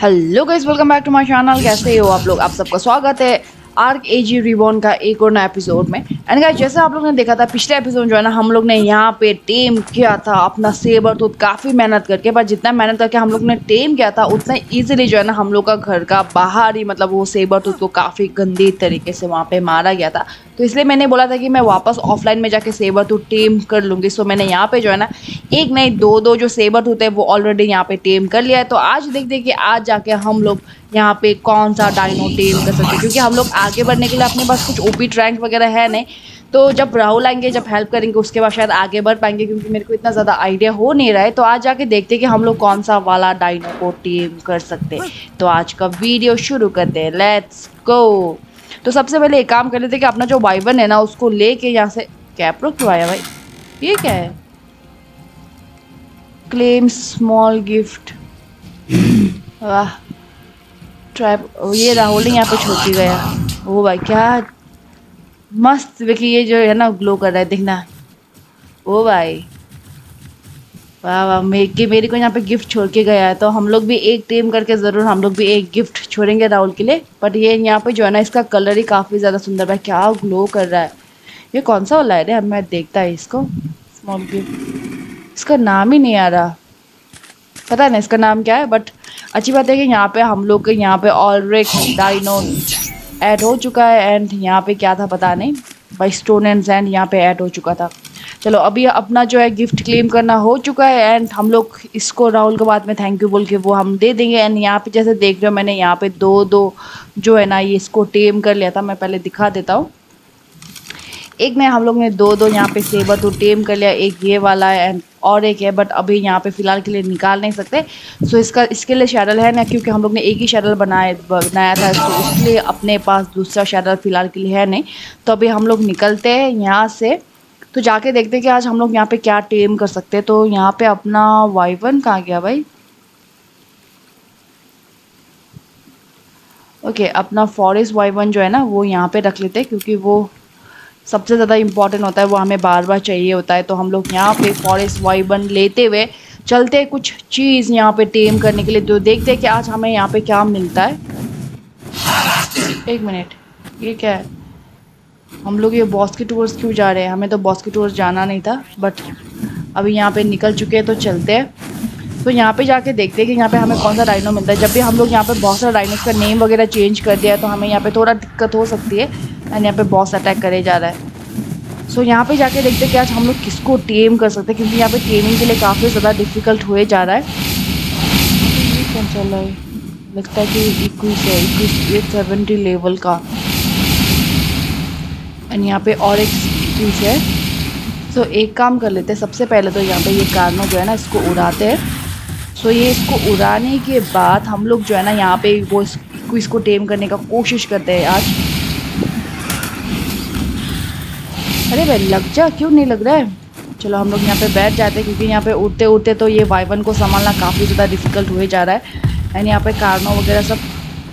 Hello guys, welcome back to my channel. कैसे हो आप लोग? आप सबका स्वागत है आर्क एजी रिबॉर्न का एक और नया एपिसोड में। एंड गाइस, जैसे आप लोग ने देखा था पिछले एपिसोड जो है ना, हम लोग ने यहाँ पे टेम किया था अपना सेबर टूथ काफ़ी मेहनत करके। पर जितना मेहनत करके हम लोग ने टेम किया था उतना इजीली जो है ना हम लोग का घर का बाहर ही मतलब वो सेबर टूथ को काफ़ी गंदी तरीके से वहाँ पे मारा गया था। तो इसलिए मैंने बोला था कि मैं वापस ऑफलाइन में जाके सेबर टूथ टेम कर लूँगी। सो मैंने यहाँ पे जो है ना एक नहीं दो दो जो सेबर टूथ है वो ऑलरेडी यहाँ पे टेम कर लिया है। तो आज देखते हैं कि आज जाके हम लोग यहाँ पे कौन सा डायनो टेम कर सकते हैं, क्योंकि हम लोग आगे बढ़ने के लिए अपने पास कुछ ओपी ट्रैंक वगैरह है नहीं। तो जब राहुल आएंगे, जब हेल्प करेंगे, उसके बाद शायद आगे बढ़ पाएंगे, क्योंकि मेरे को इतना ज़्यादा आइडिया हो नहीं रहा है। तो आज जाके देखते हैं कि हम लोग कौन सा वाला डायनो को टेम कर सकते हैं। तो आज का वीडियो शुरू करते हैं, लेट्स गो। तो सबसे पहले एक काम कर लेते हैं कि अपना जो वाइवन है ना उसको लेके यहाँ से कैप्रो क्यों आया भाई? ये क्या है? Claim small gift. वाह, ट्रैप। ये राहुल यहाँ पे छोड़ के गया। ओ भाई क्या मस्त देखिए, ये जो है ना ग्लो कर रहा है, देखना। ओ भाई वाह वाह, मेरे को यहाँ पे गिफ्ट छोड़ के गया है। तो हम लोग भी एक टीम करके ज़रूर हम लोग भी एक गिफ्ट छोड़ेंगे राहुल के लिए। बट ये यहाँ पे जो है ना इसका कलर ही काफ़ी ज़्यादा सुंदर है, क्या ग्लो कर रहा है। ये कौन सा वाला है रे? मैं देखता है इसको। स्मॉल गिफ्ट, इसका नाम ही नहीं आ रहा, पता नहीं इसका नाम क्या है। बट अच्छी बात है कि यहाँ पे हम लोग के यहाँ पे ऑलरेडी डायनो ऐड हो चुका है। एंड यहाँ पे क्या था पता नहीं भाई, स्टोन एंड सैंड यहाँ पे ऐड हो चुका था। चलो अभी अपना जो है गिफ्ट क्लेम करना हो चुका है। एंड हम लोग इसको राहुल के बाद में थैंक यू बोल के वो हम दे देंगे। एंड यहाँ पे जैसे देख रहे हो मैंने यहाँ पे दो दो जो है ना ये इसको टेम कर लिया था। मैं पहले दिखा देता हूँ। एक में हम लोग ने दो दो यहाँ पे सेबर तो टेम कर लिया, एक ये वाला है एंड और एक है। बट अभी यहाँ पे फ़िलहाल के लिए निकाल नहीं सकते। सो इसके लिए शैडल है ना, क्योंकि हम लोग ने एक ही शैडल बनाया था, तो इसलिए अपने पास दूसरा शैडल फ़िलहाल के लिए है नहीं। तो अभी हम लोग निकलते हैं यहाँ से। तो जाके देखते हैं कि आज हम लोग यहाँ पे क्या टेम कर सकते हैं। तो यहाँ पे अपना वाइवन कहाँ गया भाई? ओके, अपना फॉरेस्ट वाइवन जो है ना वो यहाँ पे रख लेते हैं, क्योंकि वो सबसे ज़्यादा इम्पॉर्टेंट होता है, वो हमें बार बार चाहिए होता है। तो हम लोग यहाँ पे फॉरेस्ट वाइबन लेते हुए चलते हैं कुछ चीज़ यहाँ पे टेम करने के लिए। तो देखते हैं कि आज हमें यहाँ पे क्या मिलता है। एक मिनट, ये क्या है? हम लोग ये बॉस के टूर्स क्यों जा रहे हैं? हमें तो बॉस के टूर्स जाना नहीं था, बट अभी यहाँ पे निकल चुके हैं तो चलते हैं। तो यहाँ पे जाके देखते हैं कि यहाँ पे हमें कौन सा डायनो मिलता है। जब भी हम लोग यहाँ पे बहुत सारा डायनोस का नेम वगैरह चेंज कर दिया है तो हमें यहाँ पे थोड़ा दिक्कत हो सकती है। एंड यहाँ पे बॉस अटैक करे जा रहा है। सो यहाँ पे जाके देखते हैं कि आज हम लोग किसको टेम कर सकते हैं, क्योंकि यहाँ पे टेमिंग के लिए काफ़ी ज़्यादा डिफिकल्ट हुए जा रहा है। ये क्या चल रहा है? लगता है कि 21 है, 21 70 लेवल का। एंड यहाँ पे और एक 21 है। सो एक काम कर लेते हैं, सबसे पहले तो यहाँ पे ये कार्नो जो है ना इसको उड़ाते हैं। सो ये इसको उड़ाने के बाद हम लोग जो है ना यहाँ पे वो इसको टेम करने का कोशिश करते हैं आज। अरे भाई लग जा, क्यों नहीं लग रहा है? चलो हम लोग यहाँ पे बैठ जाते हैं, क्योंकि यहाँ पे उड़ते उड़ते तो ये वाइवन को संभालना काफ़ी ज़्यादा डिफिकल्ट हुए जा रहा है। एंड यहाँ पे कार्नो वगैरह सब,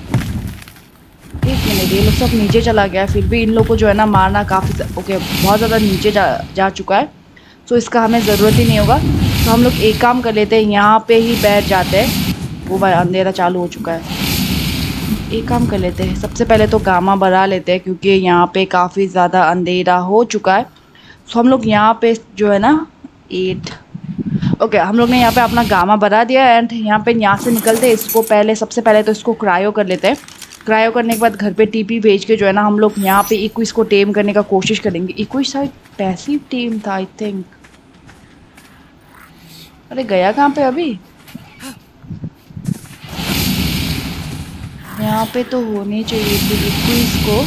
एक मिनट, ये लोग सब नीचे चला गया है, फिर भी इन लोग को जो है ना मारना काफ़ी ओके बहुत ज़्यादा नीचे जा चुका है। सो इसका हमें ज़रूरत ही नहीं होगा। तो हम लोग एक काम कर लेते हैं, यहाँ पे ही बैठ जाते हैं। वो भाई अंधेरा चालू हो चुका है। एक काम कर लेते हैं, सबसे पहले तो गामा बढ़ा लेते हैं, क्योंकि यहाँ पे काफ़ी ज़्यादा अंधेरा हो चुका है। सो हम लोग यहाँ पे जो है ना 8 ओके, हम लोग ने यहाँ पे अपना गामा बढ़ा दिया। एंड यहाँ से निकलते हैं। इसको पहले सबसे पहले तो इसको क्रायो कर लेते हैं। क्रायो करने के बाद घर पे टीपी भेज के जो है ना हम लोग यहाँ पे इक्विस को टेम करने का कोशिश करेंगे। इक्विस शायद पैसिव टीम था आई थिंक। अरे गया कहाँ पे अभी? यहाँ पे तो होनी चाहिए थी इक्विस को।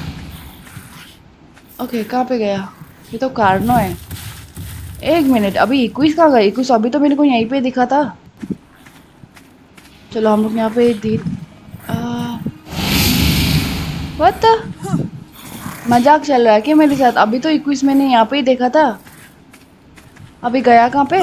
ओके कहाँ पे गया? ये तो कार्नो है। एक मिनट, अभी इक्विस कहाँ गया? इक्विस अभी तो मेरे को यहीं पे दिखा था। चलो हम लोग यहाँ पे व्हाट द मजाक चल रहा है क्या मेरे साथ? अभी तो इक्विस मैंने यहाँ पे ही देखा था, अभी गया कहाँ पे?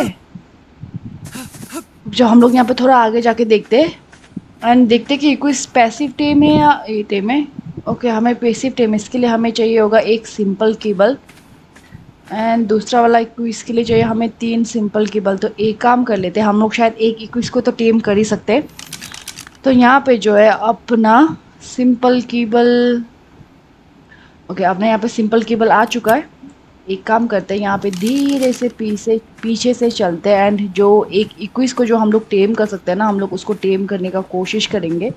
जो हम लोग यहाँ पे थोड़ा आगे जाके देखते एंड देखते कि इक्विस पैसिव टेम है या ए टेम है। ओके हमें पैसिव टेम, इसके लिए हमें चाहिए होगा एक सिंपल केबल। एंड दूसरा वाला इक्विस के लिए चाहिए हमें 3 सिंपल केबल। तो एक काम कर लेते हैं, हम लोग शायद एक इक्विस को तो टेम कर ही सकते हैं। तो यहाँ पे जो है अपना सिंपल केबल, ओके अपना यहाँ पे सिंपल केबल आ चुका है। एक काम करते हैं, यहाँ पे धीरे से पीछे से चलते हैं एंड जो एक इक्विस को जो हम लोग टेम कर सकते हैं ना, हम लोग उसको टेम करने का कोशिश करेंगे।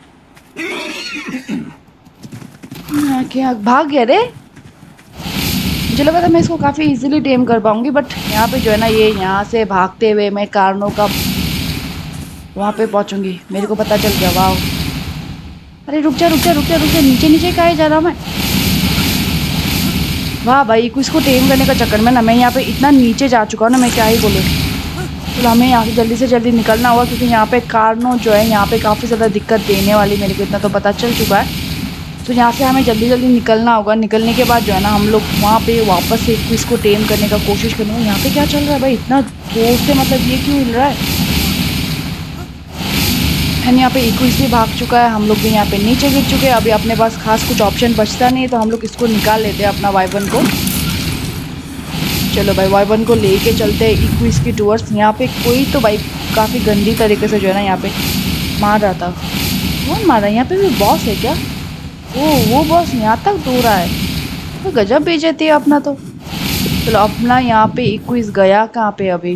क्या भाग गया रे, मुझे लगा था मैं इसको काफ़ी इजीली टेम कर पाऊंगी, बट यहाँ पे जो है ना ये यहाँ से भागते हुए मैं कार्नो का वहाँ पे पहुँचूंगी, मेरे को पता चल गया। वाह, अरे रुक जा रुक जा रुक जा रुक जा, नीचे नीचे कहाँ जा रहा मैं। वाह भाई, इक्विस को टेम करने का चक्कर में ना मैं यहाँ पे इतना नीचे जा चुका हूँ ना, मैं क्या ही बोलूँ। तो हमें यहाँ से जल्दी से जल्दी निकलना होगा, क्योंकि यहाँ पे कार्नो जो है यहाँ पे काफ़ी ज़्यादा दिक्कत देने वाली, मेरे को इतना तो पता चल चुका है। तो यहाँ से हमें जल्दी जल्दी निकलना होगा। निकलने के बाद जो है ना हम लोग वहाँ पे वापस से इक्विस को टेम करने का कोशिश करेंगे। यहाँ पे क्या चल रहा है भाई, इतना जोर से, मतलब ये क्यों हिल रहा है। एंड यहाँ पे इक्विस भी भाग चुका है, हम लोग भी यहाँ पे नीचे गिर चुके हैं। अभी अपने पास खास कुछ ऑप्शन बचता नहीं है, तो हम लोग इसको निकाल लेते हैं अपना वाइवन को। चलो भाई, वाइवन को लेके चलते हैं इक्विस की टूवर्ड्स। यहाँ पे कोई तो भाई काफ़ी गंदी तरीके से जो है ना यहाँ पे मार रहा था। कौन मार रहा है, यहाँ पे भी बॉस है क्या। वो बॉस यहाँ तक दूर रहा है, तो गजब बेइज्जती है अपना तो। चलो अपना यहाँ पे इक्विस गया कहाँ पे अभी,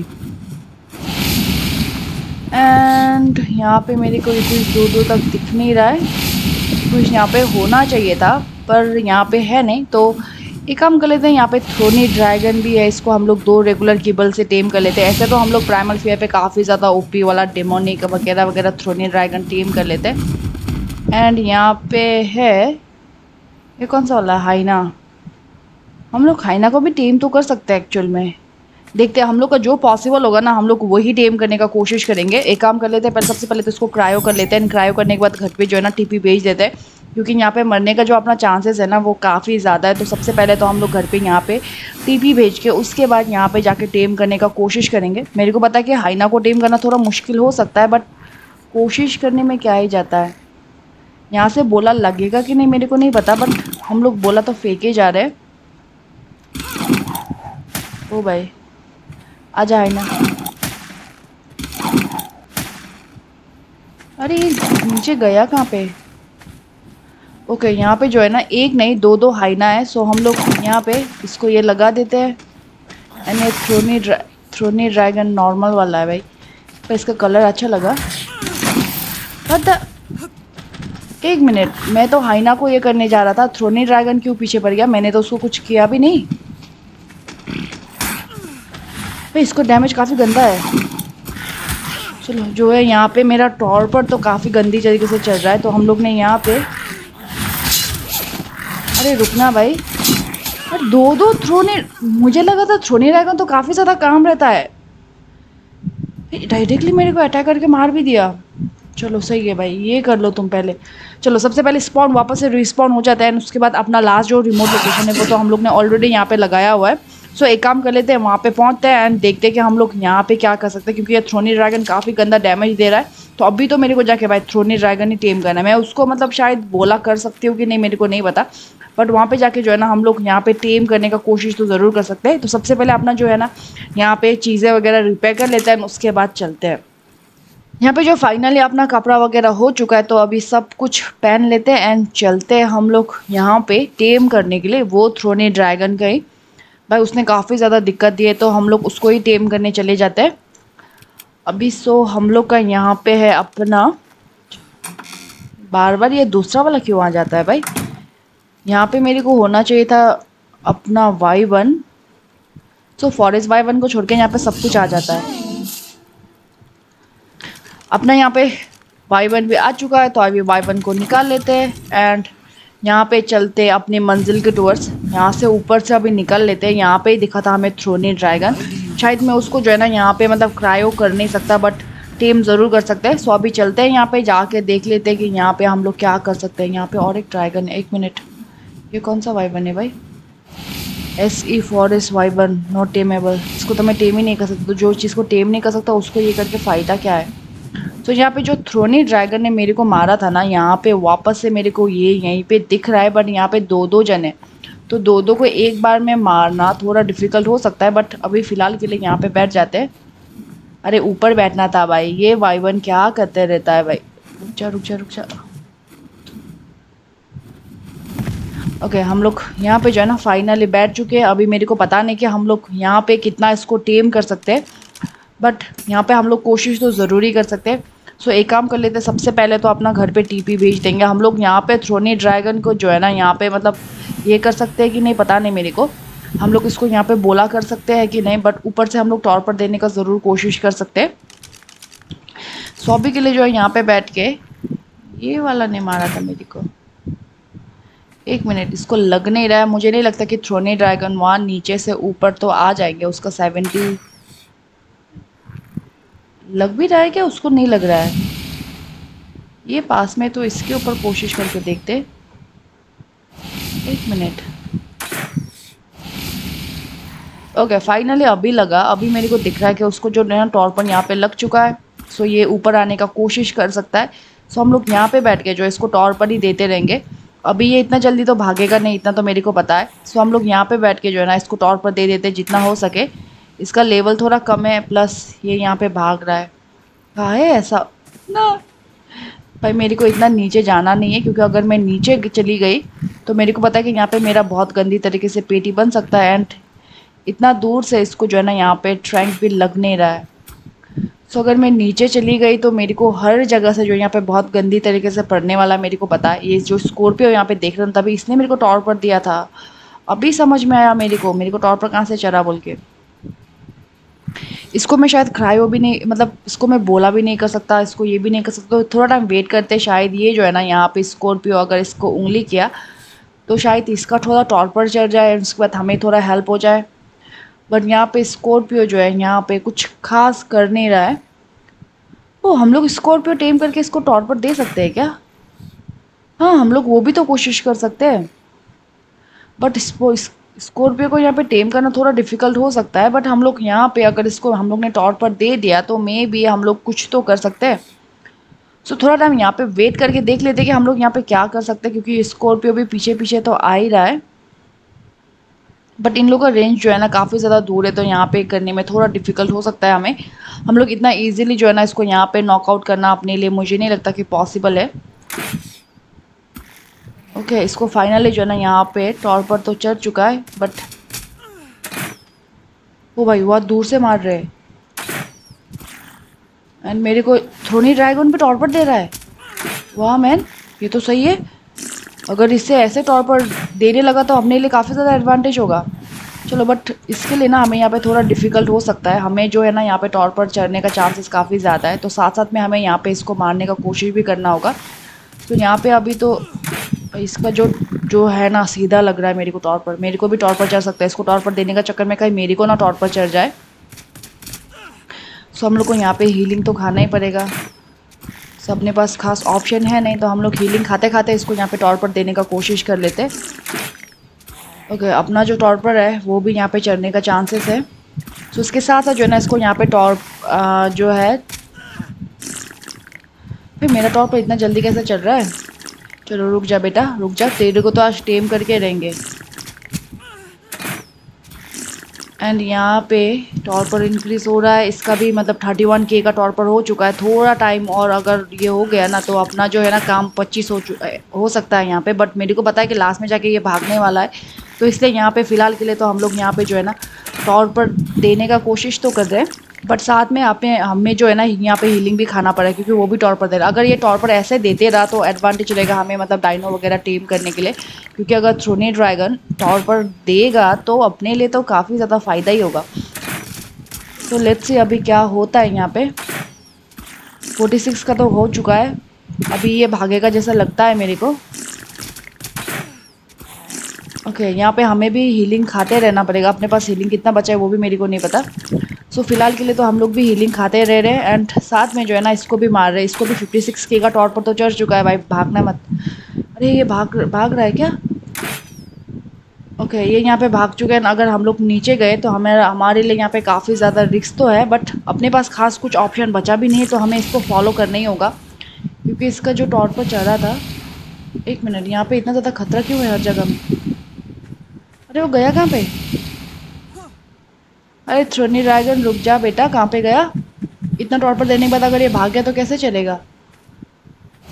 एंड यहाँ पे मेरे को इक्विस दूर दूर तक दिख नहीं रहा है। इक्विस यहाँ पे होना चाहिए था पर यहाँ पे है नहीं, तो एक काम कर लेते हैं। यहाँ पे थ्रोनी ड्रैगन भी है, इसको हम लोग 2 रेगुलर केबल से टेम कर लेते हैं। ऐसे तो हम लोग प्राइमल फियर पे काफ़ी ज़्यादा ओपी वाला डेमोनिक वगैरह वगैरह थ्रोनी ड्रैगन टेम कर लेते हैं। एंड यहाँ पे है ये कौन सा वाला, हाइना। हम लोग हाइना को भी टेम तो कर सकते हैं एक्चुअल में। देखते हैं हम लोग का जो पॉसिबल होगा ना, हम लोग वही टेम करने का कोशिश करेंगे। एक काम कर लेते हैं, पहले सबसे पहले तो इसको क्रायो कर लेते हैं। क्रायो करने के बाद घर पे जो है ना टीपी भेज देते हैं, क्योंकि यहाँ पे मरने का जो अपना चांसेस है ना वो काफ़ी ज़्यादा है। तो सबसे पहले तो हम लोग घर पे यहाँ पे टीपी भेज के उसके बाद यहाँ पे जाके टेम करने का कोशिश करेंगे। मेरे को पता है कि हाइना को टेम करना थोड़ा मुश्किल हो सकता है, बट कोशिश करने में क्या ही जाता है। यहाँ से बोला लगेगा कि नहीं मेरे को नहीं पता, बट हम लोग बोला तो फेंके जा रहे हैं। ओ भाई आजा हाइना। अरे नीचे गया कहाँ पे। ओके यहाँ पे जो है ना एक नहीं 2 हाइना है, सो हम लोग यहाँ पे इसको ये लगा देते हैं। एंड ये थ्रोनी ड्रैगन नॉर्मल वाला है भाई, पर इसका कलर अच्छा लगा। बट एक मिनट, मैं तो हाइना को ये करने जा रहा था, थ्रोनी ड्रैगन क्यों पीछे पड़ गया। मैंने तो उसको कुछ किया भी नहीं भाई, इसको डैमेज काफ़ी गंदा है। चलो जो है यहाँ पे मेरा टॉर पर तो काफ़ी गंदी तरीके से चल रहा है, तो हम लोग ने यहाँ पे, अरे रुकना भाई, और 2 थ्रोनी, मुझे लगा था थ्रोनी ड्रैगन तो काफ़ी ज़्यादा काम रहता है, डायरेक्टली मेरे को अटैक करके मार भी दिया। चलो सही है भाई, ये कर लो तुम पहले। चलो सबसे पहले स्पॉन वापस से रिस्पॉन हो जाता है, उसके बाद अपना लास्ट जो रिमोट लोकेशन है वो तो हम लोग ने ऑलरेडी यहाँ पे लगाया हुआ है। सो एक काम कर लेते हैं, वहाँ पे पहुँचते हैं एंड देखते हैं कि हम लोग यहाँ पे क्या कर सकते हैं, क्योंकि ये थ्रोनी ड्रैगन काफ़ी गंदा डैमेज दे रहा है। तो अभी तो मेरे को जाके भाई थ्रोनी ड्रैगन ही टेम करना है। मैं उसको मतलब शायद बोला कर सकती हूँ कि नहीं मेरे को नहीं पता, बट वहाँ पे जाके जो है ना हम लोग यहाँ पे टेम करने का कोशिश तो ज़रूर कर सकते हैं। तो सबसे पहले अपना जो है ना यहाँ पे चीज़ें वगैरह रिपेयर कर लेते हैं, उसके बाद चलते हैं। यहाँ पे जो फाइनली अपना कपड़ा वगैरह हो चुका है, तो अभी सब कुछ पहन लेते हैं एंड चलते हैं हम लोग यहाँ पे टेम करने के लिए वो थ्रोनी ड्रैगन का ही। भाई उसने काफ़ी ज़्यादा दिक्कत दी है, तो हम लोग उसको ही टेम करने चले जाते हैं अभी। सो हम लोग का यहाँ पे है अपना, बार बार ये दूसरा वाला क्यों आ जाता है भाई। यहाँ पे मेरे को होना चाहिए था अपना Y1, सो फॉरेस्ट Y1 को छोड़ के यहाँ पे सब कुछ आ जाता है। अपना यहाँ पे Y1 भी आ चुका है, तो अभी Y1 को निकाल लेते हैं एंड यहाँ पे चलते अपनी मंजिल के टूवर्ड्स। यहाँ से ऊपर से अभी निकल लेते हैं। यहाँ पे ही दिखा था हमें थ्रोनी ड्रैगन, शायद मैं उसको जो है ना यहाँ पे मतलब क्रायो कर नहीं सकता, बट टेम ज़रूर कर सकते हैं। सो अभी चलते हैं यहाँ पे जाके देख लेते हैं कि यहाँ पे हम लोग क्या कर सकते हैं। यहाँ पे और एक ड्रैगन है, 1 मिनट, ये कौन सा Y1 है भाई। SE forest Y1 not tameable, इसको तो मैं टेम ही नहीं कर सकता। तो जो चीज़ को टेम नहीं कर सकता उसको ये करके फ़ायदा क्या है। तो यहाँ पे जो थ्रोनी ड्रैगन ने मेरे को मारा था ना, यहाँ पे वापस से मेरे को ये यहीं पे दिख रहा है, बट यहाँ पे 2 जन है, तो 2 को एक बार में मारना थोड़ा डिफ़िकल्ट हो सकता है। बट अभी फ़िलहाल के लिए यहाँ पे बैठ जाते हैं। अरे ऊपर बैठना था भाई, ये Y1 क्या करते रहता है भाई। रुक जा रुक जा रुक जा। ओके हम लोग यहाँ पे जो है ना फाइनली बैठ चुके हैं। अभी मेरे को पता नहीं कि हम लोग यहाँ पे कितना इसको टेम कर सकते हैं, बट यहाँ पे हम लोग कोशिश तो ज़रूरी कर सकते हैं। सो एक काम कर लेते हैं, सबसे पहले तो अपना घर पे टीपी भेज देंगे हम लोग। यहाँ पे थ्रोनी ड्रैगन को जो है ना यहाँ पे मतलब ये कर सकते हैं कि नहीं पता नहीं मेरे को। हम लोग इसको यहाँ पे बोला कर सकते हैं कि नहीं, बट ऊपर से हम लोग टॉर पर देने का ज़रूर कोशिश कर सकते हैं। सो अभी के लिए जो है यहाँ पे बैठ के, ये वाला ने मारा था मेरे को। एक मिनट, इसको लग नहीं रहा है, मुझे नहीं लगता कि थ्रोनी ड्रैगन वहाँ नीचे से ऊपर तो आ जाएंगे। उसका 70 लग भी रहा है क्या, उसको नहीं लग रहा है। ये पास में तो इसके ऊपर कोशिश करके देखते। एक मिनट। ओके फाइनली अभी लगा, अभी मेरे को दिख रहा है कि उसको जो है ना टॉर्पन यहाँ पे लग चुका है। सो ये ऊपर आने का कोशिश कर सकता है। सो हम लोग यहाँ पे बैठ के जो इसको टॉर्पन ही देते रहेंगे। अभी ये इतना जल्दी तो भागेगा नहीं, इतना तो मेरे को पता है। सो हम लोग यहाँ पे बैठ के जो है ना इसको टॉर्पन दे देते जितना हो सके। इसका लेवल थोड़ा कम है, प्लस ये यहाँ पे भाग रहा है। कहाँ है ऐसा ना भाई, मेरे को इतना नीचे जाना नहीं है, क्योंकि अगर मैं नीचे चली गई तो मेरे को पता है कि यहाँ पे मेरा बहुत गंदी तरीके से पेटी बन सकता है। एंड इतना दूर से इसको जो है ना यहाँ पे ट्रैंक भी लग नहीं रहा है। सो अगर मैं नीचे चली गई तो मेरे को हर जगह से जो यहाँ पे बहुत गंदी तरीके से पड़ने वाला मेरे को पता है। ये जो स्कॉर्पियो यहाँ पे देख रहे हैं, तभी इसने मेरे को टॉर पर दिया था। अभी समझ में आया मेरे को टॉर पर कहाँ से चढ़ा बोल के। इसको मैं शायद क्रायो भी नहीं, मतलब इसको मैं बोला भी नहीं कर सकता, इसको ये भी नहीं कर सकता। तो थोड़ा टाइम वेट करते, शायद ये जो है ना यहाँ पे स्कॉर्पियो अगर इसको उंगली किया तो शायद इसका थोड़ा टॉर पर चढ़ जाए, उसके बाद हमें थोड़ा हेल्प हो जाए। बट यहाँ पे स्कॉर्पियो जो है यहाँ पे कुछ खास कर नहीं रहा है। ओ हम लोग स्कॉर्पियो टेम करके इसको टॉर पर दे सकते हैं क्या? हाँ हम लोग वो भी तो कोशिश कर सकते हैं, बट स्कॉर्पियो को यहाँ पे टेम करना थोड़ा डिफिकल्ट हो सकता है। बट हम लोग यहाँ पे अगर इसको हम लोग ने टॉर पर दे दिया तो मे बी हम लोग कुछ तो कर सकते हैं। सो थोड़ा टाइम यहाँ पे वेट करके देख लेते हैं कि हम लोग यहाँ पे क्या कर सकते हैं, क्योंकि स्कॉर्पियो भी पीछे पीछे तो आ ही रहा है। बट इन लोगों का रेंज जो है ना काफ़ी ज़्यादा दूर है, तो यहाँ पे करने में थोड़ा डिफिकल्ट हो सकता है हमें। हम लोग इतना इजीली जो है ना इसको यहाँ पे नॉकआउट करना अपने लिए मुझे नहीं लगता कि पॉसिबल है। ओके इसको फाइनली जो है ना यहाँ पे टॉर पर तो चढ़ चुका है, बट वो भाई बहुत दूर से मार रहे हैं। एंड मेरे को थ्रोनी ड्रैगन पे टॉर पर दे रहा है। वाह मैन, ये तो सही है। अगर इससे ऐसे तौर पर देने लगा तो अपने लिए काफ़ी ज़्यादा एडवांटेज होगा। चलो बट इसके लिए ना हमें यहाँ पे थोड़ा डिफ़िकल्ट हो सकता है। हमें जो है ना यहाँ पे टॉर पर चढ़ने का चांसेस काफ़ी ज़्यादा है, तो साथ साथ में हमें यहाँ पे इसको मारने का कोशिश भी करना होगा। तो यहाँ पे अभी तो इसका जो जो है ना सीधा लग रहा है मेरे को टॉर पर, मेरे को भी टॉर पर चढ़ सकता है। इसको टॉर पर देने का चक्कर में कहीं मेरे को ना टॉर पर चढ़ जाए। सो हम लोग को यहाँ पे हीलिंग तो खाना ही पड़ेगा। सब अपने पास खास ऑप्शन है नहीं, तो हम लोग हीलिंग खाते खाते इसको यहाँ पे टॉर पर देने का कोशिश कर लेते। ओके अपना जो टॉर पर है वो भी यहाँ पे चढ़ने का चांसेस है। तो उसके साथ साथ जो है ना इसको यहाँ पे टॉर जो है, फिर मेरा टॉर पर इतना जल्दी कैसे चल रहा है। चलो रुक जा बेटा रुक जा, तेरे को तो आज टेम करके रहेंगे। एंड यहाँ पे टॉर पर इंक्रीज़ हो रहा है, इसका भी मतलब 31K का टॉर पर हो चुका है। थोड़ा टाइम और अगर ये हो गया ना तो अपना जो है ना काम 25 हो सकता है यहाँ पे। बट मेरे को पता है कि लास्ट में जाके ये भागने वाला है, तो इसलिए यहाँ पे फ़िलहाल के लिए तो हम लोग यहाँ पे जो है ना टॉर पर देने का कोशिश तो कर रहे हैं, बट साथ में हमें जो है ना यहाँ पे हीलिंग भी खाना पड़ा है, क्योंकि वो भी टॉर पर दे रहा है। अगर ये टॉर पर ऐसे देते रहा तो एडवांटेज रहेगा हमें, मतलब डायनो वगैरह टेम करने के लिए। क्योंकि अगर थ्रोनी ड्रैगन टॉर पर देगा तो अपने लिए तो काफ़ी ज़्यादा फ़ायदा ही होगा। तो लेट्स सी अभी क्या होता है। यहाँ पे 46 का तो हो चुका है, अभी ये भागेगा जैसा लगता है मेरे को। ओके यहाँ पे हमें भी हीलिंग खाते रहना पड़ेगा। अपने पास हीलिंग कितना बचा है वो भी मेरे को नहीं पता। सो फिलहाल के लिए तो हम लोग भी हीलिंग खाते रह रहे हैं, एंड साथ में जो है ना इसको भी मार रहे हैं। इसको भी 56K का टॉर पर तो चढ़ चुका है भाई, भागना मत। अरे ये भाग रहा है क्या? ओके ये यहाँ पे भाग चुके हैं। अगर हम लोग नीचे गए तो हमारे लिए यहाँ पे काफ़ी ज़्यादा रिस्क तो है, बट अपने पास खास कुछ ऑप्शन बचा भी नहीं है, तो हमें इसको फॉलो करना ही होगा। क्योंकि इसका जो टॉर पर चढ़ा था, एक मिनट, यहाँ पे इतना ज़्यादा खतरा क्यों है हर जगह में? अरे वो गया कहाँ पे? अरे थ्रोनी ड्रैगन रुक जा बेटा, कहाँ पे गया? इतना टॉर पर देने के बाद अगर ये भाग गया तो कैसे चलेगा?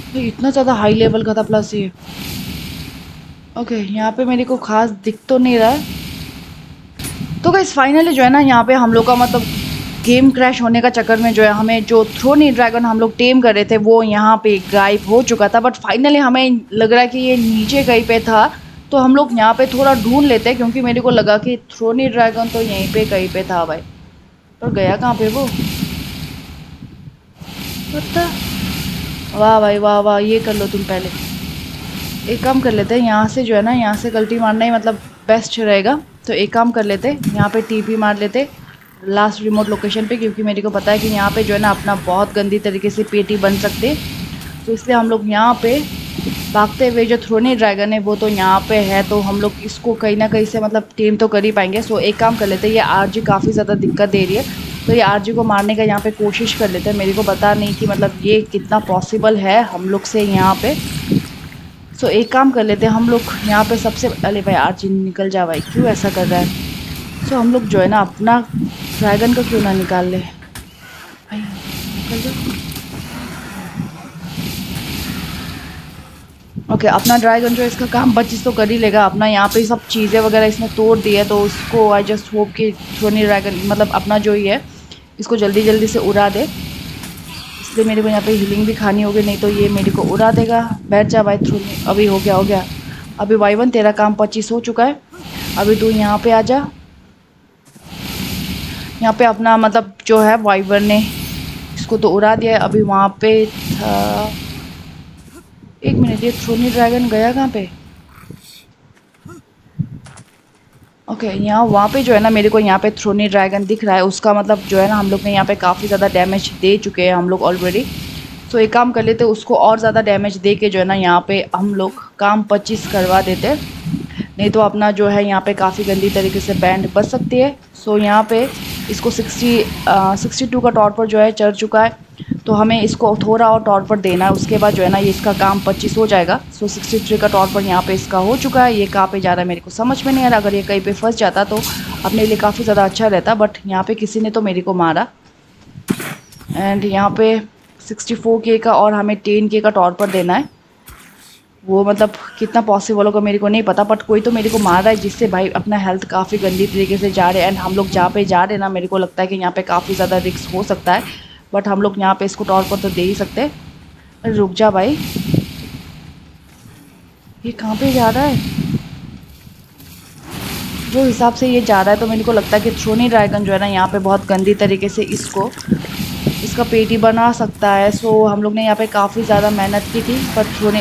ये इतना ज़्यादा हाई लेवल का था प्लस ये। ओके, यहाँ पे मेरे को खास दिख तो नहीं रहा है। तो गाइस फाइनली जो है ना यहाँ पे हम लोग का मतलब गेम क्रैश होने का चक्कर में जो है हमें जो थ्रोनी ड्रैगन हम लोग टेम कर रहे थे वो यहाँ पे गायब हो चुका था। बट फाइनली हमें लग रहा है कि ये नीचे कहीं पे था, तो हम लोग यहाँ पे थोड़ा ढूंढ लेते हैं क्योंकि मेरे को लगा कि थ्रोनी ड्रैगन तो यहीं पे कहीं पे था भाई। पर गया कहाँ पे वो पता। वाह भाई वाह वाह, ये कर लो तुम पहले। एक काम कर लेते हैं यहाँ से जो है ना, यहाँ से गलती मारना ही मतलब बेस्ट रहेगा। तो एक काम कर लेते हैं, यहाँ पे टीपी मार लेते लास्ट रिमोट लोकेशन पे, क्योंकि मेरे को पता है कि यहाँ पे जो है ना अपना बहुत गंदी तरीके से पेटी बन सकते। तो इसलिए हम लोग यहाँ पे भागते हुए जो थ्रोनी ड्रैगन है वो तो यहाँ पे है, तो हम लोग इसको कहीं ना कहीं से मतलब टीम तो कर ही पाएंगे। सो एक काम कर लेते हैं, ये आरजी काफ़ी ज़्यादा दिक्कत दे रही है, तो ये आरजी को मारने का यहाँ पे कोशिश कर लेते हैं। मेरे को पता नहीं कि मतलब ये कितना पॉसिबल है हम लोग से यहाँ पे। सो एक काम कर लेते हैं हम लोग यहाँ पे सबसे पहले। भाई आरजी निकल जा भाई, क्यों ऐसा कर रहा है। सो हम लोग जो है ना अपना ड्रैगन को क्यों ना निकाल ले भाई, निकल जा। ओके, अपना ड्रैगन जो है इसका काम 25 तो कर ही लेगा अपना। यहाँ पे सब चीज़ें वगैरह इसने तोड़ दी है, तो उसको आई जस्ट होप कि थ्रोनी ड्रैगन मतलब अपना जो ही है इसको जल्दी जल्दी से उड़ा दे। इसलिए मेरे को यहाँ पे हीलिंग भी खानी होगी, नहीं तो ये मेरे को उड़ा देगा। बैठ जा भाई थ्रोनी। अभी हो गया हो गया। अभी वाइवन तेरा काम 25 हो चुका है। अभी तू यहाँ पे आ जा। यहाँ पे अपना मतलब जो है वाइवन ने इसको तो उड़ा दिया है। अभी वहाँ पे था, एक मिनट, ये थ्रोनी ड्रैगन गया कहाँ पे। ओके यहाँ वहाँ पे जो है ना मेरे को यहाँ पे थ्रोनी ड्रैगन दिख रहा है। उसका मतलब जो है ना हम लोग ने यहाँ पे काफ़ी ज़्यादा डैमेज दे चुके हैं हम लोग ऑलरेडी। सो एक काम कर लेते, उसको और ज़्यादा डैमेज दे के जो है ना यहाँ पे हम लोग काम 25 करवा देते, नहीं तो अपना जो है यहाँ पे काफ़ी गंदी तरीके से बैंड बच सकती है। सो यहाँ पे इसको 62 का टॉर्च पर जो है चढ़ चुका है, तो हमें इसको थोड़ा और टॉर्च पर देना है। उसके बाद जो है ना ये इसका काम 25 हो जाएगा। सो 63 का टॉर्च पर यहाँ पे इसका हो चुका है। ये कहाँ पे जा रहा है मेरे को समझ में नहीं आ रहा। अगर ये कहीं पे फंस जाता तो अपने लिए काफ़ी ज़्यादा अच्छा रहता, बट यहाँ पे किसी ने तो मेरे को मारा। एंड यहाँ पे 64K का और हमें 10K का टॉर्च पर देना है। वो मतलब कितना पॉसिबल होगा मेरे को नहीं पता, बट कोई तो मेरे को मार रहा है जिससे भाई अपना हेल्थ काफ़ी गंदी तरीके से जा रहे हैं। एंड हम लोग जहाँ पे जा रहे हैं ना मेरे को लगता है कि यहाँ पे काफ़ी ज़्यादा रिस्क हो सकता है, बट हम लोग यहाँ पे इसको टॉर्च पर तो दे ही सकते हैं। अरे रुक जा भाई, ये कहाँ पे जा रहा है। जो हिसाब से ये जा रहा है तो मेरे को लगता है कि थ्रोनी ड्रैगन जो है ना यहाँ पे बहुत गंदी तरीके से इसका पेटी बना सकता है। सो हम लोग ने यहाँ पे काफ़ी ज़्यादा मेहनत की थी, पर थ्रोनी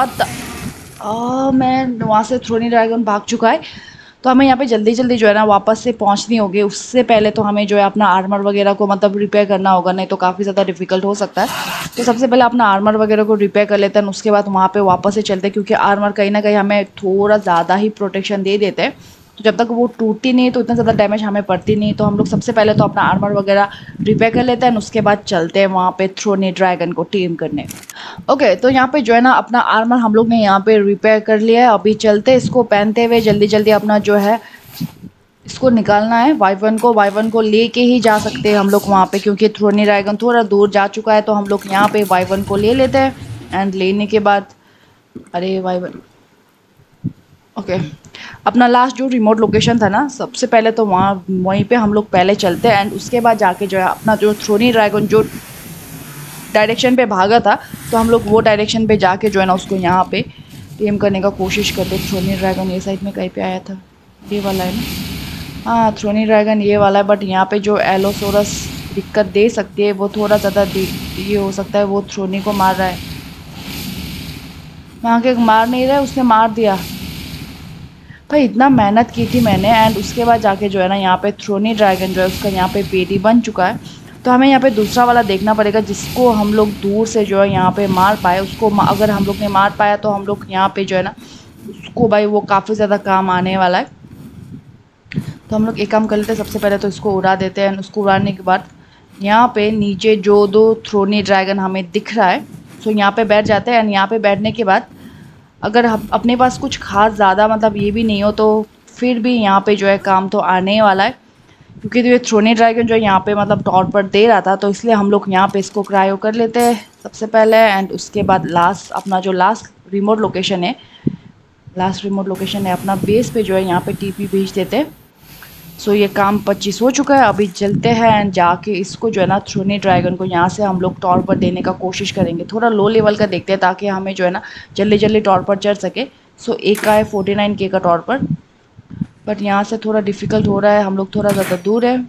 मैं वहाँ से थ्रोनी ड्रैगन भाग चुका है। तो हमें यहाँ पे जल्दी जल्दी जो है ना वापस से पहुँचनी होगी। उससे पहले तो हमें जो है अपना आर्मर वगैरह को मतलब रिपेयर करना होगा, नहीं तो काफ़ी ज़्यादा डिफिकल्ट हो सकता है। तो सबसे पहले अपना आर्मर वगैरह को रिपेयर कर लेते हैं, उसके बाद वहाँ पे वापस से चलते हैं, क्योंकि आर्मर कहीं ना कहीं हमें थोड़ा ज़्यादा ही प्रोटेक्शन दे देते हैं। तो जब तक वो टूटती नहीं तो इतना ज़्यादा डैमेज हमें पड़ती नहीं। तो हम लोग सबसे पहले तो अपना आर्मर वगैरह रिपेयर कर लेते हैं, उसके बाद चलते हैं वहाँ पे थ्रोनी ड्रैगन को टीम करने। ओके तो यहाँ पे जो है ना अपना आर्मर हम लोग ने यहाँ पे रिपेयर कर लिया है। अभी चलते इसको पहनते हुए जल्दी जल्दी अपना जो है इसको निकालना है। वाइवन को लेके ही जा सकते हैं हम लोग वहाँ पे, क्योंकि थ्रोनी ड्रैगन थोड़ा दूर जा चुका है। तो हम लोग यहाँ पे वाइवन को ले लेते हैं। एंड लेने के बाद अरे वाइवन ओके अपना लास्ट जो रिमोट लोकेशन था ना, सबसे पहले तो वहीं पे हम लोग पहले चलते हैं। एंड उसके बाद जाके जो है अपना जो थ्रोनी ड्रैगन जो डायरेक्शन पे भागा था, तो हम लोग वो डायरेक्शन पे जाके जो है ना उसको यहाँ पे टेम करने का कोशिश करते। थ्रोनी ड्रैगन ये साइड में कहीं पे आया था, ये वाला है ना। हाँ थ्रोनी ड्रैगन ये वाला है, बट यहाँ पे जो एलोसोरस दिक्कत दे सकती है, वो थोड़ा ज़्यादा ये हो सकता है। वो थ्रोनी को मार रहा है, वहाँ के मार नहीं रहा है, उसने मार दिया भाई। इतना मेहनत की थी मैंने। एंड उसके बाद जाके जो है ना यहाँ पे थ्रोनी ड्रैगन जो है उसका यहाँ पे पेटी बन चुका है। तो हमें यहाँ पे दूसरा वाला देखना पड़ेगा, जिसको हम लोग दूर से जो है यहाँ पे मार पाए। उसको अगर हम लोग ने मार पाया तो हम लोग यहाँ पे जो है ना उसको भाई वो काफ़ी ज़्यादा काम आने वाला है। तो हम लोग एक काम कर लेते हैं, सबसे पहले तो इसको उड़ा देते हैं। उसको उड़ाने के बाद यहाँ पे नीचे जो दो थ्रोनी ड्रैगन हमें दिख रहा है, तो यहाँ पे बैठ जाते हैं। एंड यहाँ पे बैठने के बाद अगर अपने पास कुछ खास ज़्यादा मतलब ये भी नहीं हो, तो फिर भी यहाँ पे जो है काम तो आने वाला है। क्योंकि तो ये थ्रोनी ड्रैगन जो यहाँ पे मतलब टॉर पर दे रहा था, तो इसलिए हम लोग यहाँ पे इसको क्रायो कर लेते हैं सबसे पहले। एंड उसके बाद लास्ट अपना जो लास्ट रिमोट लोकेशन है अपना बेस पे जो है यहाँ पे टीपी भेज देते हैं। सो ये काम 25 हो चुका है। अभी चलते हैं एंड जाके इसको जो है ना थ्रोनी ड्रैगन को यहाँ से हम लोग टॉर पर देने का कोशिश करेंगे। थोड़ा लो लेवल का देखते हैं ताकि हमें जो है ना जल्दी जल्दी टॉर पर चढ़ सके। सो एक का है 49K का टॉर पर, बट यहाँ से थोड़ा डिफ़िकल्ट हो रहा है, हम लोग थोड़ा ज़्यादा दूर है।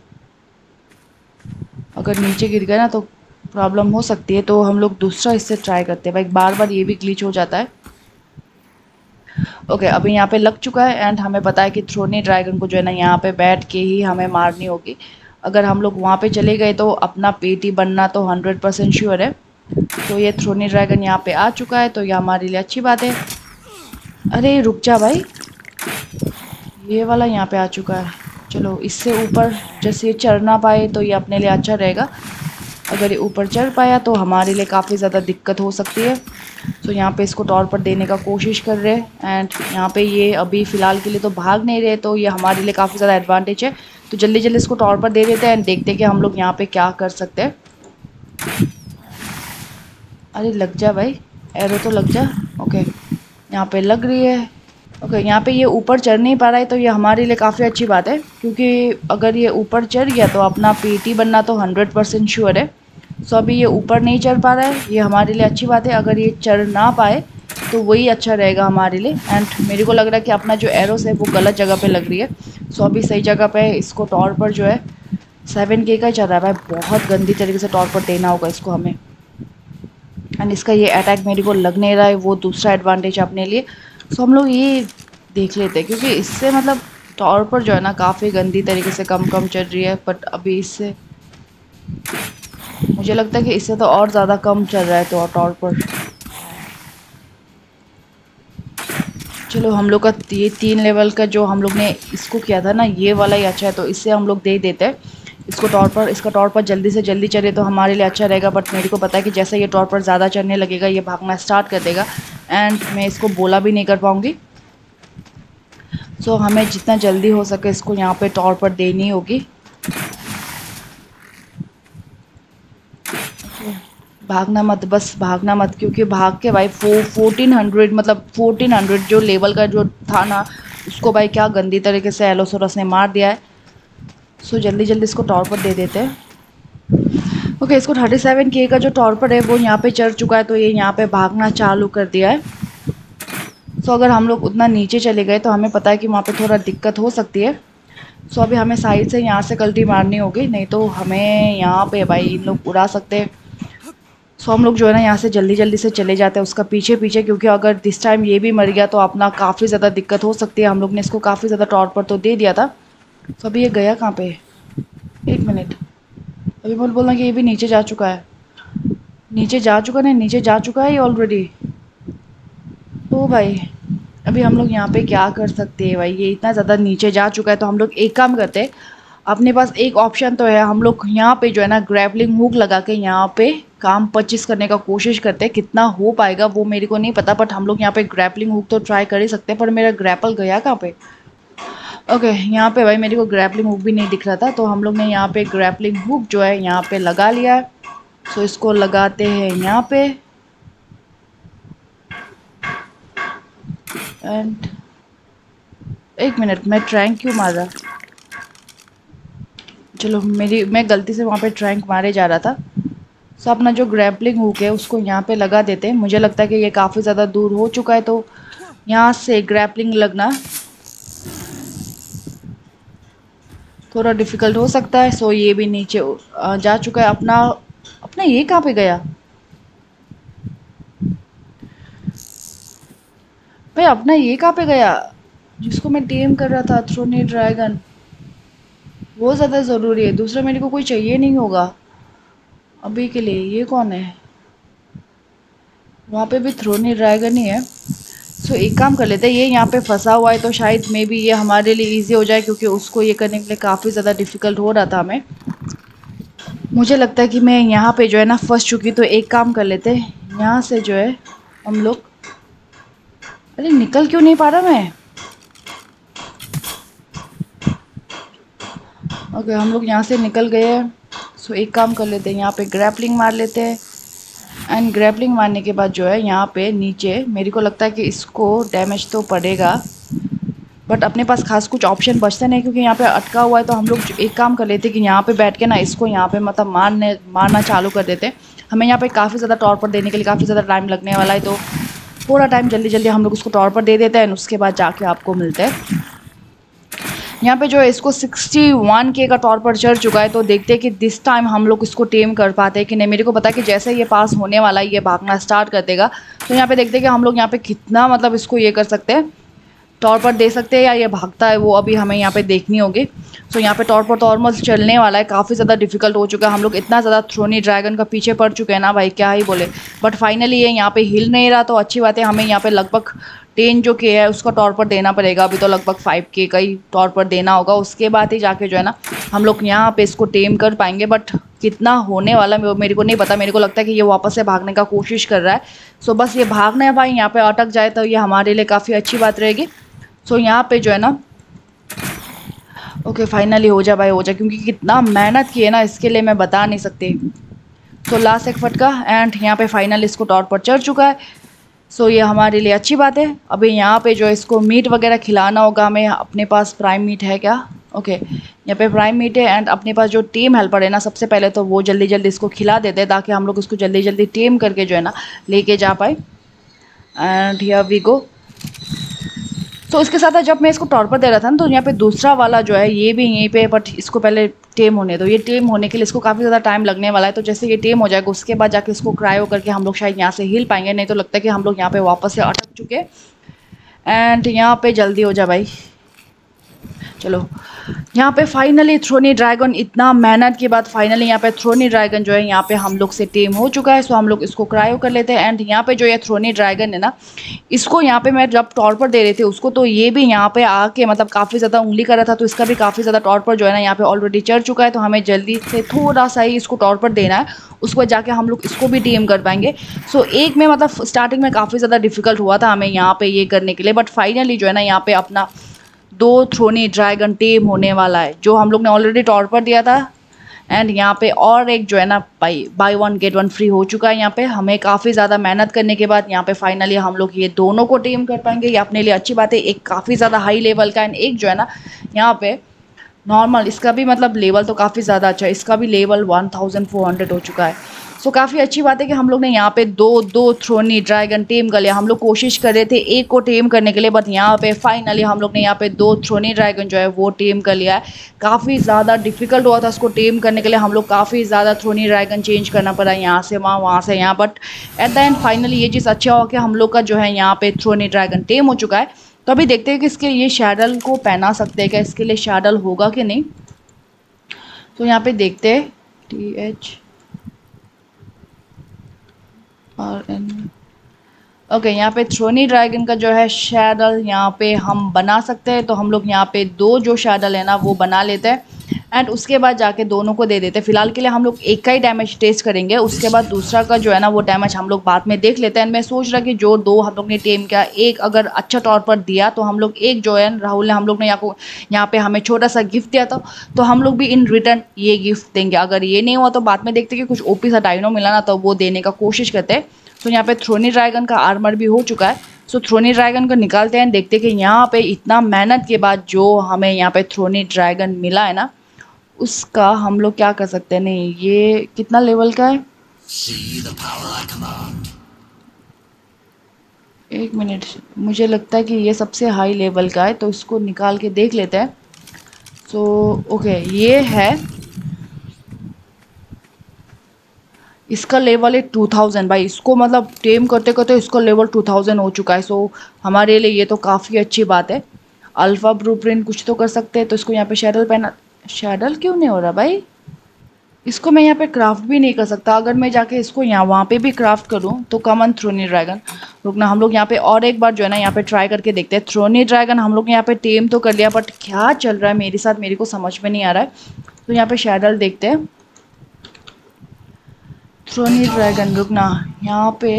अगर नीचे गिर गए ना तो प्रॉब्लम हो सकती है, तो हम लोग दूसरा इससे ट्राई करते हैं भाई। बार बार ये भी ग्लिच हो जाता है। ओके अभी यहाँ पे लग चुका है एंड हमें पता है कि थ्रोनी ड्रैगन को जो है ना यहाँ पे बैठ के ही हमें मारनी होगी। अगर हम लोग वहाँ पे चले गए तो अपना पेटी बनना तो 100% श्योर है। तो ये थ्रोनी ड्रैगन यहाँ पे आ चुका है, तो ये हमारे लिए अच्छी बात है। अरे रुक जा भाई, ये वाला यहाँ पे आ चुका है। चलो इससे ऊपर जैसे ये चढ़ ना पाए तो ये अपने लिए अच्छा रहेगा। अगर ये ऊपर चढ़ पाया तो हमारे लिए काफ़ी ज़्यादा दिक्कत हो सकती है। तो यहाँ पे इसको टॉर पर देने का कोशिश कर रहे हैं एंड यहाँ पे ये अभी फ़िलहाल के लिए तो भाग नहीं रहे, तो ये हमारे लिए काफ़ी ज़्यादा एडवांटेज है। तो जल्दी जल्दी इसको टॉर पर दे देते हैं एंड देखते हैं कि हम लोग यहाँ पे क्या कर सकते हैं। अरे लग जा भाई, एरो तो लग जा। ओके यहाँ पे लग रही है। ओके यहाँ पे ये ऊपर चढ़ नहीं पा रहा है, तो ये हमारे लिए काफ़ी अच्छी बात है, क्योंकि अगर ये ऊपर चढ़ गया तो अपना पीटी बनना तो 100% श्योर है। सो अभी ये ऊपर नहीं चढ़ पा रहा है, ये हमारे लिए अच्छी बात है। अगर ये चढ़ ना पाए तो वही अच्छा रहेगा हमारे लिए। एंड मेरे को लग रहा है कि अपना जो एरोस है वो गलत जगह पे लग रही है। सो अभी सही जगह पे इसको टॉर पर जो है 7K का ही चल रहा है भाई। बहुत गंदी तरीके से टॉर पर देना होगा इसको हमें। एंड इसका ये अटैक मेरे को लग नहीं रहा है, वो दूसरा एडवांटेज है अपने लिए। सो हम लोग ये देख लेते हैं, क्योंकि इससे मतलब टॉर पर जो है ना काफ़ी गंदी तरीके से कम चल रही है। बट अभी इससे मुझे लगता है कि इससे तो और ज़्यादा कम चल रहा है तो टॉर पर। चलो हम लोग का ये 3 लेवल का जो हम लोग ने इसको किया था ना, ये वाला ही अच्छा है, तो इससे हम लोग दे देते हैं इसको टॉर पर। इसका टॉर पर जल्दी से जल्दी चढ़े तो हमारे लिए अच्छा रहेगा। बट मेरे को पता है कि जैसे ये टॉर पर ज़्यादा चढ़ने लगेगा ये भागना स्टार्ट कर देगा एंड मैं इसको बोला भी नहीं कर पाऊँगी। सो हमें जितना जल्दी हो सके इसको यहाँ पे टॉर पर देनी होगी। भागना मत, बस भागना मत, क्योंकि भाग के भाई 1400 मतलब 1400 जो लेवल का जो था ना उसको भाई क्या गंदी तरीके से एलोसोरस ने मार दिया है। सो जल्दी जल्दी इसको टॉर पर दे देते हैं। ओके इसको 37K का जो टॉर पर है वो यहाँ पे चढ़ चुका है, तो ये यहाँ पे भागना चालू कर दिया है। सो अगर हम लोग उतना नीचे चले गए तो हमें पता है कि वहाँ पे थोड़ा दिक्कत हो सकती है। सो अभी हमें साइड से यहाँ से कल्टी मारनी होगी, नहीं तो हमें यहाँ पे भाई इन लोग उड़ा सकते हैं। सो हम लोग जो है ना यहाँ से जल्दी जल्दी से चले जाते हैं उसका पीछे पीछे, क्योंकि अगर दिस टाइम ये भी मर गया तो अपना काफ़ी ज़्यादा दिक्कत हो सकती है। हम लोग ने इसको काफ़ी ज़्यादा टॉर पर तो दे दिया था। तो अभी ये गया कहाँ पे? एक मिनट, अभी बोलना कि ये भी नीचे जा चुका है। नीचे जा चुका नहीं, नीचे जा चुका है ये ऑलरेडी। ओ भाई अभी हम लोग यहाँ पे क्या कर सकते हैं भाई, ये इतना ज़्यादा नीचे जा चुका है। तो हम लोग एक काम करते हैं, अपने पास एक ऑप्शन तो है, हम लोग यहाँ पे जो है ना ग्रैपलिंग हुक लगा के यहाँ पे काम 25 करने का कोशिश करते हैं। कितना हो पाएगा वो मेरे को नहीं पता, बट हम लोग यहाँ पे ग्रैपलिंग हुक तो ट्राई कर ही सकते हैं। पर मेरा ग्रैपल गया कहाँ पे? ओके यहाँ पे भाई मेरे को ग्रैपलिंग हुक भी नहीं दिख रहा था, तो हम लोग ने यहाँ पे ग्रैपलिंग हुक जो है यहाँ पे लगा लिया है। सो इसको लगाते हैं यहाँ पे एंड एक मिनट, मैं ट्रैंक क्यों मार रहा? चलो मैं गलती से वहाँ पे ट्रैंक मारे जा रहा था। सो अपना जो ग्रैपलिंग हुक है उसको यहाँ पे लगा देते हैं। मुझे लगता है कि ये काफ़ी ज़्यादा दूर हो चुका है, तो यहाँ से ग्रैपलिंग लगना थोड़ा डिफ़िकल्ट हो सकता है। सो ये भी नीचे जा चुका है। अपना अपना ये कहाँ पे गया भाई? अपना ये कहाँ पे गया जिसको मैं टेम कर रहा था? थ्रोनी ड्रैगन वो ज़्यादा ज़रूरी है, दूसरा मेरे को कोई चाहिए नहीं होगा अभी के लिए। ये कौन है? वहाँ पे भी थ्रोनी ड्रैगन ही है। सो एक काम कर लेते हैं, ये यहाँ पे फंसा हुआ है तो शायद मे बी ये हमारे लिए इजी हो जाए, क्योंकि उसको ये करने के लिए काफ़ी ज़्यादा डिफ़िकल्ट हो रहा था हमें। मुझे लगता है कि मैं यहाँ पे जो है ना फंस चुकी, तो एक काम कर लेते हैं यहाँ से जो है हम लोग। अरे निकल क्यों नहीं पा रहा मैं? ओके हम लोग यहाँ से निकल गए हैं। सो एक काम कर लेते हैं, यहाँ पे ग्रैपलिंग मार लेते हैं। एंड ग्रैपलिंग मारने के बाद जो है यहाँ पे नीचे मेरे को लगता है कि इसको डैमेज तो पड़ेगा, बट अपने पास खास कुछ ऑप्शन बचते नहीं क्योंकि यहाँ पे अटका हुआ है। तो हम लोग एक काम कर लेते हैं कि यहाँ पे बैठ के ना इसको यहाँ पे मतलब मारना चालू कर देते हैं। हमें यहाँ पे काफ़ी ज़्यादा टॉर्पर देने के लिए काफ़ी ज़्यादा टाइम लगने वाला है, तो थोड़ा टाइम जल्दी जल्दी हम लोग उसको टॉर्पर दे देते हैं। उसके बाद जाके आपको मिलते हैं। यहाँ पे जो है इसको 61K का टॉर्पर चढ़ चुका है, तो देखते हैं कि दिस टाइम हम लोग इसको टेम कर पाते हैं कि नहीं। मेरे को पता है कि जैसे ये पास होने वाला है ये भागना स्टार्ट कर देगा। तो यहाँ पे देखते हैं कि हम लोग यहाँ पे कितना मतलब इसको ये कर सकते हैं, टॉर्पर दे सकते हैं या ये भागता है, वो अभी हमें यहाँ पे देखनी होगी। सो यहाँ पे टॉर्पर तो ऑलमोस्ट चलने वाला है, काफ़ी ज़्यादा डिफिकल्ट हो चुका है। हम लोग इतना ज़्यादा थ्रोनी ड्रैगन का पीछे पड़ चुके हैं ना भाई, क्या ही बोले। बट फाइनली ये यहाँ पे हिल नहीं रहा, तो अच्छी बात है। हमें यहाँ पे लगभग 10 जो के है उसका टॉर्पर देना पड़ेगा। अभी तो लगभग 5K का ही टॉर्पर देना होगा, उसके बाद ही जाके जो है ना हम लोग यहाँ पे इसको टेम कर पाएंगे। बट कितना होने वाला मेरे को नहीं पता। मेरे को लगता है कि ये वापस से भागने का कोशिश कर रहा है। सो बस ये भागना है भाई, यहाँ पे अटक जाए तो ये हमारे लिए काफ़ी अच्छी बात रहेगी। सो यहाँ पे जो है ना ओके फाइनली हो जा भाई, हो जा, क्योंकि कितना मेहनत की है ना इसके लिए मैं बता नहीं सकती। सो लास्ट एक फटका एंड यहाँ पे फाइनली इसको टॉप पर चढ़ चुका है। सो ये हमारे लिए अच्छी बात है। अभी यहाँ पे जो इसको मीट वगैरह खिलाना होगा हमें। अपने पास प्राइम मीट है क्या? ओके यहाँ पे प्राइम मीट है। एंड अपने पास जो टीम हेल्पर है ना, सबसे पहले तो वो जल्दी जल्दी इसको खिला देते हैं ताकि हम लोग इसको जल्दी जल्दी टीम करके जो है ना लेके जा पाए। And here we go. तो इसके साथ जब मैं इसको टॉर्पर दे रहा था ना, तो यहाँ पे दूसरा वाला जो है ये भी यहीं पे, बट इसको पहले टेम होने दो। ये टेम होने के लिए इसको काफ़ी ज़्यादा टाइम लगने वाला है। तो जैसे ये टेम हो जाएगा उसके बाद जाके इसको क्रायो करके हम लोग शायद यहाँ से हिल पाएंगे, नहीं तो लगता है कि हम लोग यहाँ पे वापस से अटक चुके। एंड यहाँ पे जल्दी हो जा भाई। चलो यहाँ पे फाइनली थ्रोनी ड्रैगन, इतना मेहनत के बाद फाइनली यहाँ पे थ्रोनी ड्रैगन जो है यहाँ पे हम लोग से टेम हो चुका है। सो हम लोग इसको क्रायो कर लेते हैं। एंड यहाँ पे जो ये थ्रोनी ड्रैगन है ना, इसको यहाँ पे मैं जब टॉर्पर दे रहे थे उसको, तो ये भी यहाँ पे आके मतलब काफ़ी ज़्यादा उंगली कर रहा था। तो इसका भी काफ़ी ज़्यादा टॉर्पर जो है ना यहाँ पे ऑलरेडी चढ़ चुका है। तो हमें जल्दी से थोड़ा सा ही इसको टॉर्पर देना है, उसके बाद जाके हम लोग इसको भी टेम कर पाएंगे। सो एक में मतलब स्टार्टिंग में काफ़ी ज़्यादा डिफिकल्ट हुआ था हमें यहाँ पे ये करने के लिए, बट फाइनली जो है ना यहाँ पे अपना 2 थ्रोनी ड्रैगन टेम होने वाला है, जो हम लोग ने ऑलरेडी टॉर्पर दिया था। एंड यहाँ पे और एक जो है ना बाई 1 गेट 1 फ्री हो चुका है। यहाँ पे हमें काफ़ी ज़्यादा मेहनत करने के बाद यहाँ पे फाइनली हम लोग ये दोनों को टेम कर पाएंगे। ये अपने लिए अच्छी बात है। एक काफ़ी ज़्यादा हाई लेवल का एंड एक जो है ना यहाँ पे नॉर्मल, इसका भी मतलब लेवल तो काफ़ी ज़्यादा अच्छा है। इसका भी लेवल 1400 हो चुका है। सो काफ़ी अच्छी बात है कि हम लोग ने यहाँ पे दो थ्रोनी ड्रैगन टेम कर लिया। हम लोग कोशिश कर रहे थे एक को टेम करने के लिए, बट यहाँ पे फाइनली हम लोग ने यहाँ पे 2 थ्रोनी ड्रैगन जो है वो टेम कर लिया है। काफ़ी ज़्यादा डिफिकल्ट हुआ था उसको टेम करने के लिए। हम लोग काफ़ी ज़्यादा थ्रोनी ड्रैगन चेंज करना पड़ा, यहाँ से वहाँ से यहाँ, but at the end finally ये चीज़ अच्छा हो कि हम लोग का जो है यहाँ पे थ्रोनी ड्रैगन टेम हो चुका है। तो अभी देखते हैं कि इसके ये शैडल को पहना सकते हैं क्या, इसके लिए शैडल होगा कि नहीं। तो यहाँ पे देखते हैं THRN। ओके यहाँ पे थ्रोनी ड्रैगन का जो है शैडल यहाँ पे हम बना सकते हैं। तो हम लोग यहाँ पे 2 जो शैडल है ना वो बना लेते हैं। एंड उसके बाद जाके दोनों को दे देते हैं। फिलहाल के लिए हम लोग एक का ही डैमेज टेस्ट करेंगे, उसके बाद दूसरा का जो है ना वो डैमेज हम लोग बाद में देख लेते हैं। मैं सोच रहा कि जो 2 हम लोग ने टेम किया, एक अगर अच्छा तौर पर दिया तो हम लोग एक जो है राहुल ने हम लोग ने यहाँ पे हमें छोटा सा गिफ्ट दिया था, तो हम लोग भी इन रिटर्न ये गिफ्ट देंगे। अगर ये नहीं हुआ तो बाद में देखते कि कुछ ओपी सा डायनो मिला ना, तो वो देने का कोशिश करते हैं। तो यहाँ पे थ्रोनी ड्रैगन का आर्मर भी हो चुका है। सो थ्रोनी ड्रैगन को निकालते हैं, देखते कि यहाँ पे इतना मेहनत के बाद जो हमें यहाँ पे थ्रोनी ड्रैगन मिला है ना, उसका हम लोग क्या कर सकते हैं। नहीं ये कितना लेवल का है, एक मिनट, मुझे लगता है कि ये सबसे हाई लेवल का है, तो इसको निकाल के देख लेते हैं। सो ओके ये है, इसका लेवल है 2000 भाई। इसको मतलब टेम करते करते इसका लेवल 2000 हो चुका है। सो हमारे लिए ये तो काफ़ी अच्छी बात है। अल्फ़ा ब्लूप्रिंट कुछ तो कर सकते हैं। तो इसको यहाँ पे शैडल पहना, शैडल क्यों नहीं हो रहा भाई? इसको मैं यहाँ पे क्राफ्ट भी नहीं कर सकता। अगर मैं जाके इसको यहाँ वहाँ पे भी क्राफ्ट करूँ तो कमन थ्रोनी ड्रैगन, रुकना हम लोग यहाँ पे और एक बार जो है ना यहाँ पे ट्राई करके देखते हैं। थ्रोनी ड्रैगन हम लोग ने यहाँ पे टेम तो कर लिया, बट क्या चल रहा है मेरे साथ मेरे को समझ में नहीं आ रहा है। तो यहाँ पे शैडल देखते हैं। थ्रोनी ड्रैगन, रुकना यहाँ पे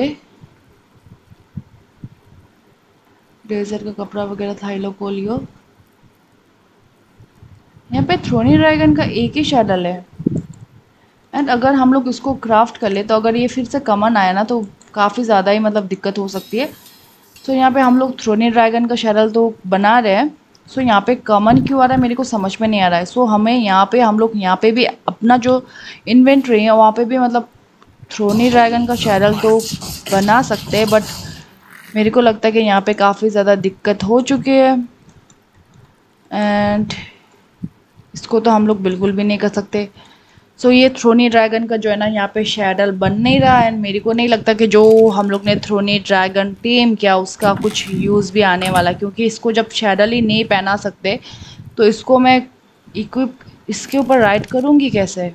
डेजर्ट का कपड़ा वगैरह था, लोग खोलियो। यहाँ पे थ्रोनी ड्रैगन का एक ही शैडल है। एंड अगर हम लोग इसको क्राफ्ट कर ले तो अगर ये फिर से कॉमन आया ना तो काफ़ी ज़्यादा ही मतलब दिक्कत हो सकती है। सो यहाँ पे हम लोग थ्रोनी ड्रैगन का शैडल तो बना रहे हैं। सो यहाँ पे कॉमन क्यों आ रहा है मेरे को समझ में नहीं आ रहा है। सो हमें यहाँ पे हम लोग यहाँ पे भी अपना जो इन्वेंट्री है वहाँ पे भी मतलब थ्रोनी ड्रैगन का शैडल तो बना सकते हैं, बट मेरे को लगता है कि यहाँ पे काफ़ी ज़्यादा दिक्कत हो चुकी है एंड इसको तो हम लोग बिल्कुल भी नहीं कर सकते। सो ये थ्रोनी ड्रैगन का जो है ना यहाँ पे शैडल बन नहीं रहा है एंड मेरे को नहीं लगता कि जो हम लोग ने थ्रोनी ड्रैगन टेम किया उसका कुछ यूज़ भी आने वाला, क्योंकि इसको जब शैडल ही नहीं पहना सकते तो इसको मैं इक्विप इसके ऊपर राइड करूँगी कैसे।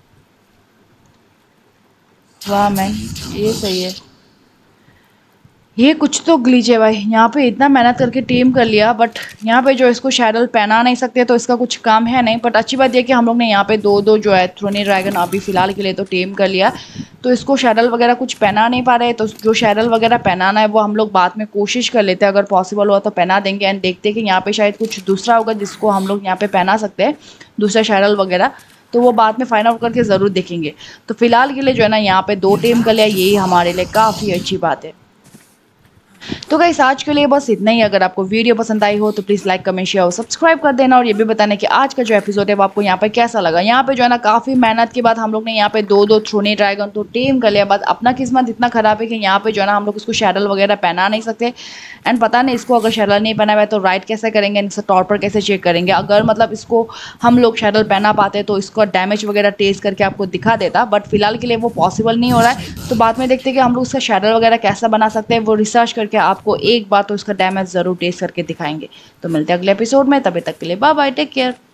वाह मैन, ये सही है। ये कुछ तो ग्लिच है भाई, यहाँ पे इतना मेहनत करके टीम कर लिया बट यहाँ पे जो इसको शैडल पहना नहीं सकते तो इसका कुछ काम है नहीं। बट अच्छी बात यह कि हम लोग ने यहाँ पे दो दो जो है थ्रोनी ड्रैगन अभी फ़िलहाल के लिए तो टीम कर लिया, तो इसको शैडल वगैरह कुछ पहना नहीं पा रहे, तो जो शैडल वगैरह पहनाना है वो हम लोग बाद में कोशिश कर लेते हैं, अगर पॉसिबल हुआ तो पहना देंगे एंड देखते हैं कि यहाँ पे शायद कुछ दूसरा होगा जिसको हम लोग यहाँ पे पहना सकते हैं, दूसरा शैडल वगैरह, तो वो बाद में फाइंड आउट करके ज़रूर देखेंगे। तो फिलहाल के लिए जो है ना यहाँ पे दो टीम कर लिया, यही हमारे लिए काफ़ी अच्छी बात है। तो गाइस आज के लिए बस इतना ही। अगर आपको वीडियो पसंद आई हो तो प्लीज़ लाइक कमेंट शेयर और सब्सक्राइब कर देना, और ये भी बताना कि आज का जो एपिसोड है वो आपको यहाँ पे कैसा लगा। यहाँ पे जो है ना काफ़ी मेहनत के बाद हम लोग ने यहाँ पे दो दो थ्रोनी ड्रैगन तो टेम कर लिया, बट अपना किस्मत इतना ख़राब है कि यहाँ पे जो है ना हम लोग इसको शैडल वगैरह पहना नहीं सकते एंड पता नहीं इसको अगर शैडल नहीं पहना हुआ है तो राइड कैसे करेंगे, इसका टॉपर कैसे चेक करेंगे। अगर मतलब इसको हम लोग शैडल पहना पाते तो इसका डैमेज वगैरह टेस्ट करके आपको दिखा देता, बट फिलहाल के लिए वो पॉसिबल नहीं हो रहा है। तो बाद में देखते हैं कि हम लोग इसका शैडल वगैरह कैसा बना सकते हैं, वो रिसर्च करके आपको एक बार तो इसका डैमेज ज़रूर टेस्ट करके दिखाएंगे। तो मिलते हैं अगले एपिसोड में, तभी तक के लिए बाय बाय, टेक केयर।